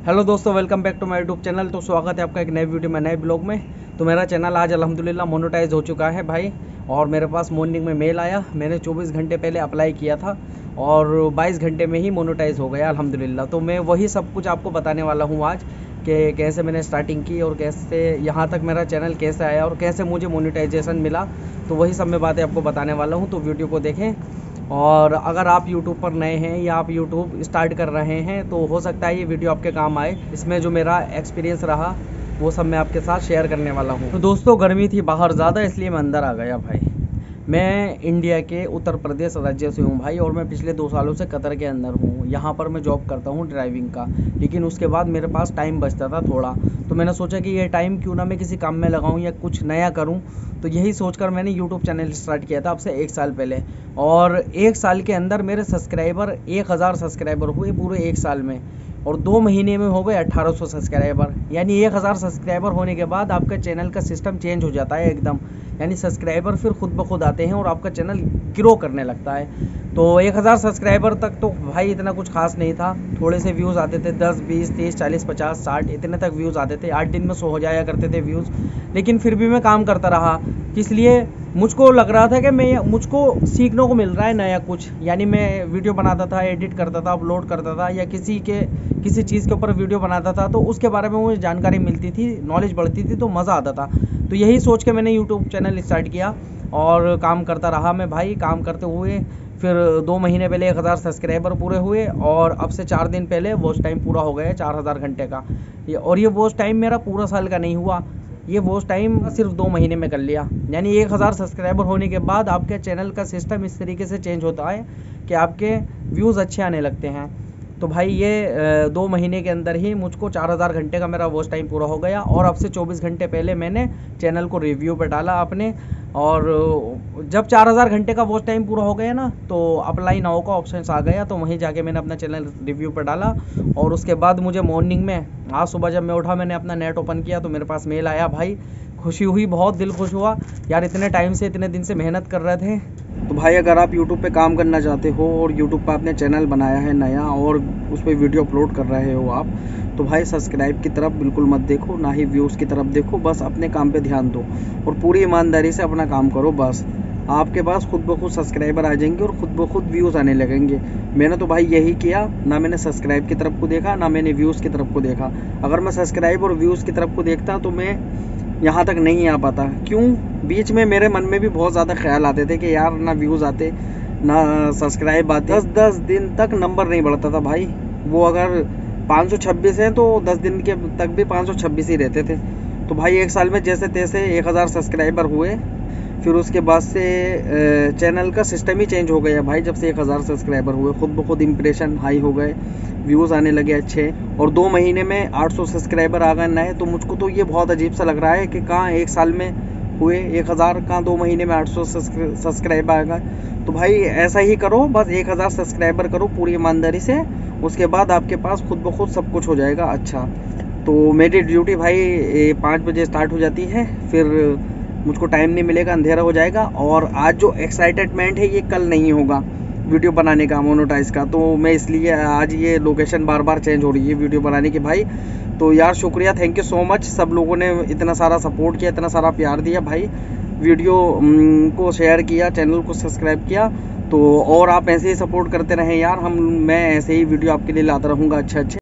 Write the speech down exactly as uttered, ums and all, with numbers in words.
Hello दोस्तों, welcome back to my YouTube channel. तो स्वागत है आपका एक नए वीडियो में, नए ब्लॉग में। तो मेरा चैनल आज अल्हम्दुलिल्लाह मोनेटाइज हो चुका है भाई। और मेरे पास मॉर्निंग में मेल आया, मैंने चौबीस घंटे पहले अप्लाई किया था और बाईस घंटे में ही मोनेटाइज हो गया अल्हम्दुलिल्लाह। तो मैं वही सब कुछ आपको बताने वाला हूँ आज कि कैसे मैंने स्टार्टिंग की और कैसे यहाँ तक मेरा चैनल कैसे आया और कैसे मुझे मोनेटाइजेशन मिला। तो वही सब मैं बातें आपको बताने वाला हूँ, तो वीडियो को देखें। और अगर आप यूट्यूब पर नए हैं या आप यूट्यूब स्टार्ट कर रहे हैं तो हो सकता है ये वीडियो आपके काम आए। इसमें जो मेरा एक्सपीरियंस रहा वो सब मैं आपके साथ शेयर करने वाला हूँ। तो दोस्तों, गर्मी थी बाहर ज़्यादा, इसलिए मैं अंदर आ गया भाई। मैं इंडिया के उत्तर प्रदेश राज्य से हूँ भाई, और मैं पिछले दो सालों से कतर के अंदर हूँ। यहाँ पर मैं जॉब करता हूँ ड्राइविंग का, लेकिन उसके बाद मेरे पास टाइम बचता था थोड़ा। तो मैंने सोचा कि ये टाइम क्यों ना मैं किसी काम में लगाऊँ या कुछ नया करूँ। तो यही सोचकर मैंने यूट्यूब चैनल स्टार्ट किया था अब से एक साल पहले। और एक साल के अंदर मेरे सब्सक्राइबर एक हज़ार सब्सक्राइबर हुए पूरे एक साल में, और दो महीने में हो गए अट्ठारह सौ सब्सक्राइबर। यानी एक हज़ार सब्सक्राइबर होने के बाद आपका चैनल का सिस्टम चेंज हो जाता है एकदम। यानी सब्सक्राइबर फिर खुद ब खुद आते हैं और आपका चैनल ग्रो करने लगता है। तो एक हज़ार सब्सक्राइबर तक तो भाई इतना कुछ खास नहीं था, थोड़े से व्यूज़ आते थे, दस बीस तीस चालीस पचास साठ इतने तक व्यूज़ आते थे। आठ दिन में सौ हो जाया करते थे व्यूज़। लेकिन फिर भी मैं काम करता रहा, इसलिए मुझको लग रहा था कि मैं मुझको सीखने को मिल रहा है नया कुछ। यानी मैं वीडियो बनाता था, एडिट करता था, अपलोड करता था, या किसी के किसी चीज़ के ऊपर वीडियो बनाता था तो उसके बारे में मुझे जानकारी मिलती थी, नॉलेज बढ़ती थी, तो मज़ा आता था। तो यही सोच के मैंने यूट्यूब चैनल स्टार्ट किया और काम करता रहा मैं भाई। काम करते हुए फिर दो महीने पहले एक हज़ार सब्सक्राइबर पूरे हुए, और अब से चार दिन पहले वॉच टाइम पूरा हो गया है चार हज़ार घंटे का। ये और ये वॉच टाइम मेरा पूरा साल का नहीं हुआ, ये वॉच टाइम सिर्फ दो महीने में कर लिया। यानी एक हज़ार सब्सक्राइबर होने के बाद आपके चैनल का सिस्टम इस तरीके से चेंज होता है कि आपके व्यूज़ अच्छे आने लगते हैं। तो भाई ये दो महीने के अंदर ही मुझको चार हज़ार घंटे का मेरा वॉच टाइम पूरा हो गया। और अब से चौबीस घंटे पहले मैंने चैनल को रिव्यू पे डाला अपने। और जब चार हज़ार घंटे का वॉच टाइम पूरा हो गया ना, तो अप्लाई नाउ का ऑप्शन आ गया, तो वहीं जाके मैंने अपना चैनल रिव्यू पे डाला। और उसके बाद मुझे मॉर्निंग में आज सुबह जब मैं उठा, मैंने अपना नेट ओपन किया तो मेरे पास मेल आया भाई। खुशी हुई, बहुत दिल खुश हुआ यार, इतने टाइम से इतने दिन से मेहनत कर रहे थे। तो भाई अगर आप यूट्यूब पे काम करना चाहते हो और यूट्यूब पे आपने चैनल बनाया है नया और उस पर वीडियो अपलोड कर रहे हो आप, तो भाई सब्सक्राइब की तरफ बिल्कुल मत देखो, ना ही व्यूज़ की तरफ देखो। बस अपने काम पे ध्यान दो और पूरी ईमानदारी से अपना काम करो। बस आपके पास खुद ब खुद सब्सक्राइबर आ जाएंगे और ख़ुद ब खुद व्यूज़ आने लगेंगे। मैंने तो भाई यही किया, ना मैंने सब्सक्राइब की तरफ को देखा, ना मैंने व्यूज़ की तरफ को देखा। अगर मैं सब्सक्राइब और व्यूज़ की तरफ को देखता तो मैं यहाँ तक नहीं आ पाता। क्यों? बीच में मेरे मन में भी बहुत ज़्यादा ख्याल आते थे कि यार ना व्यूज़ आते ना सब्सक्राइब आते। दस दस दिन तक नंबर नहीं बढ़ता था भाई। वो अगर पाँच सौ छब्बीस है तो दस दिन के तक भी पाँच सौ छब्बीस ही रहते थे। तो भाई एक साल में जैसे तैसे एक हज़ार सब्सक्राइबर हुए। फिर उसके बाद से चैनल का सिस्टम ही चेंज हो गया भाई। जब से एक हज़ार सब्सक्राइबर हुए खुद ब खुद इम्प्रेशन हाई हो गए, व्यूज़ आने लगे अच्छे, और दो महीने में आठ सौ सब्सक्राइबर आ गए नए। तो मुझको तो ये बहुत अजीब सा लग रहा है कि कहाँ एक साल में हुए एक हज़ार, कहाँ दो महीने में आठ सौ सब्सक्राइबर आ गए। तो भाई ऐसा ही करो, बस एक हज़ार सब्सक्राइबर करो पूरी ईमानदारी से, उसके बाद आपके पास खुद ब खुद सब कुछ हो जाएगा अच्छा। तो मेरी ड्यूटी भाई पाँच बजे स्टार्ट हो जाती है, फिर मुझको टाइम नहीं मिलेगा, अंधेरा हो जाएगा। और आज जो एक्साइटेडमेंट है ये कल नहीं होगा वीडियो बनाने का, मोनेटाइज का। तो मैं इसलिए आज ये लोकेशन बार बार चेंज हो रही है वीडियो बनाने की भाई। तो यार शुक्रिया, थैंक यू सो मच सब लोगों ने इतना सारा सपोर्ट किया, इतना सारा प्यार दिया भाई। वीडियो को शेयर किया, चैनल को सब्सक्राइब किया। तो और आप ऐसे ही सपोर्ट करते रहें यार, हम मैं ऐसे ही वीडियो आपके लिए लाता रहूँगा अच्छे अच्छे।